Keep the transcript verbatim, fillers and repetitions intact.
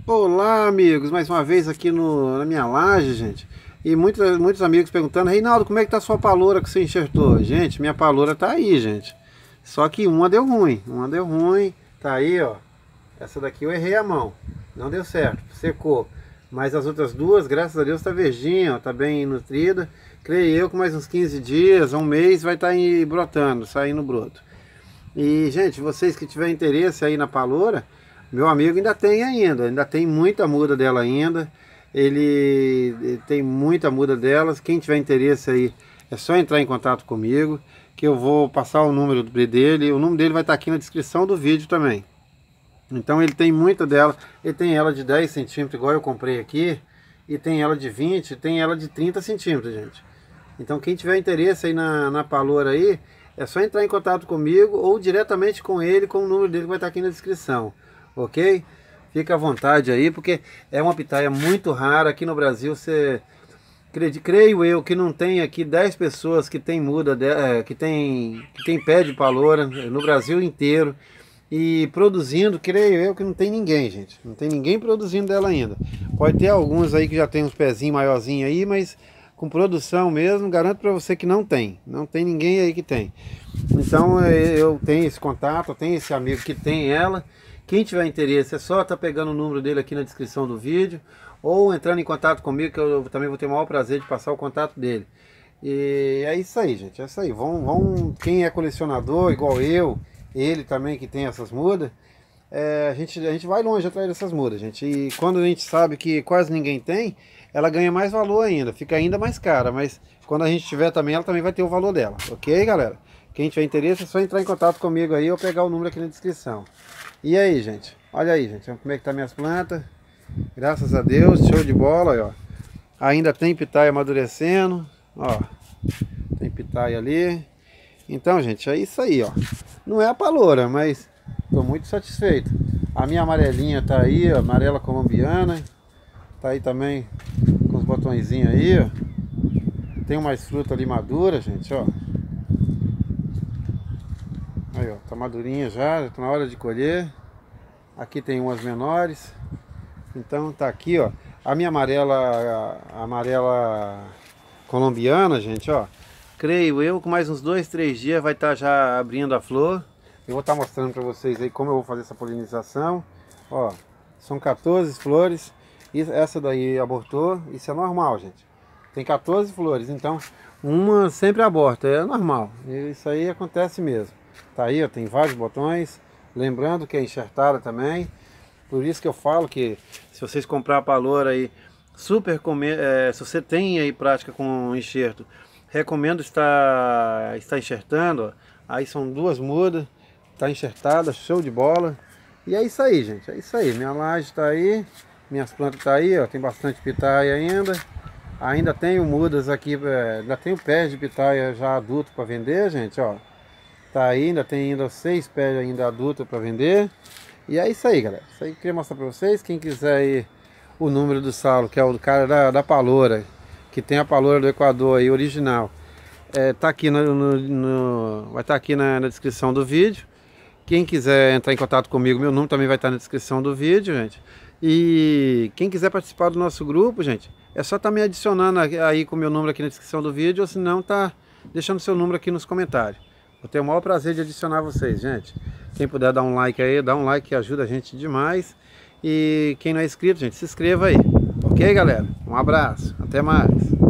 Olá, amigos, mais uma vez aqui no, na minha laje, gente. E muitos, muitos amigos perguntando: Reinaldo, como é que tá a sua paloura que você enxertou? Gente, minha paloura tá aí, gente. Só que uma deu ruim, uma deu ruim, tá aí, ó. Essa daqui eu errei a mão, não deu certo, secou. Mas as outras duas, graças a Deus, tá verdinha, ó, tá bem nutrida. Creio eu que mais uns quinze dias, um mês, vai estar aí brotando, saindo broto. E, gente, vocês que tiverem interesse aí na paloura, meu amigo ainda tem ainda, ainda tem muita muda dela ainda. Ele, ele tem muita muda delas. Quem tiver interesse aí, é só entrar em contato comigo, que eu vou passar o número dele. O número dele vai estar aqui na descrição do vídeo também. Então ele tem muita dela. Ele tem ela de dez centímetros, igual eu comprei aqui. E tem ela de vinte, tem ela de trinta centímetros, gente. Então quem tiver interesse aí na, na paloura aí, é só entrar em contato comigo ou diretamente com ele, com o número dele que vai estar aqui na descrição. Ok? Fica à vontade aí, porque é uma pitaia muito rara aqui no Brasil. Você creio eu que não tem aqui dez pessoas que tem muda, de, que tem que tem pé de paloura no Brasil inteiro. E produzindo, creio eu que não tem ninguém, gente. Não tem ninguém produzindo dela ainda. Pode ter alguns aí que já tem uns pezinhos maiorzinhos aí, mas com produção mesmo, garanto para você que não tem. Não tem ninguém aí que tem. Então eu tenho esse contato, eu tenho esse amigo que tem ela. Quem tiver interesse é só estar tá pegando o número dele aqui na descrição do vídeo, ou entrando em contato comigo, que eu também vou ter o maior prazer de passar o contato dele. E é isso aí, gente, é isso aí. Vão, vão, quem é colecionador, igual eu, ele também que tem essas mudas, é, a, gente, a gente vai longe atrás dessas mudas, gente. E quando a gente sabe que quase ninguém tem, ela ganha mais valor ainda, fica ainda mais cara. Mas quando a gente tiver também, ela também vai ter o valor dela, ok, galera? Quem tiver interesse é só entrar em contato comigo aí ou pegar o número aqui na descrição. E aí, gente, olha aí, gente, como é que tá minhas plantas. Graças a Deus, show de bola, ó. Ainda tem pitaia amadurecendo, ó. Tem pitaia ali. Então, gente, é isso aí, ó. Não é a paloura, mas tô muito satisfeito. A minha amarelinha tá aí, ó, amarela colombiana. Tá aí também com os botõezinhos aí, ó. Tem mais fruta ali madura, gente, ó. Aí, ó, tá madurinha já, já tá na hora de colher. Aqui tem umas menores. Então tá aqui, ó, a minha amarela, a amarela colombiana, gente, ó. Creio eu que mais uns dois, três dias vai estar tá já abrindo a flor. Eu vou estar tá mostrando para vocês aí como eu vou fazer essa polinização. Ó, são quatorze flores. E essa daí abortou, isso é normal, gente. Tem quatorze flores, então uma sempre aborta, é normal. Isso aí acontece mesmo. Tá aí, ó, tem vários botões. Lembrando que é enxertada também. Por isso que eu falo que se vocês comprar a paloura aí, super é, se você tem aí prática com enxerto, recomendo estar, estar enxertando. Ó. Aí são duas mudas, tá enxertada, show de bola. E é isso aí, gente, é isso aí. Minha laje tá aí, minhas plantas tá aí, ó, tem bastante pitaia ainda. Ainda tenho mudas aqui, é, ainda tenho pés de pitaia já adulto para vender, gente, ó. Tá aí, ainda tem ainda seis pés ainda adultos para vender. E é isso aí, galera. Isso aí que eu queria mostrar para vocês. Quem quiser aí o número do Saulo, que é o cara da, da paloura, que tem a paloura do Equador aí, original, é, tá aqui no, no, no vai estar tá aqui na, na descrição do vídeo. Quem quiser entrar em contato comigo, meu número também vai estar tá na descrição do vídeo, gente. E quem quiser participar do nosso grupo, gente, é só estar tá me adicionando aí com o meu número aqui na descrição do vídeo, ou se não, tá deixando seu número aqui nos comentários. Vou ter o maior prazer de adicionar vocês, gente. Quem puder dar um like aí, dá um like que ajuda a gente demais. E quem não é inscrito, gente, se inscreva aí. Ok, galera? Um abraço. Até mais.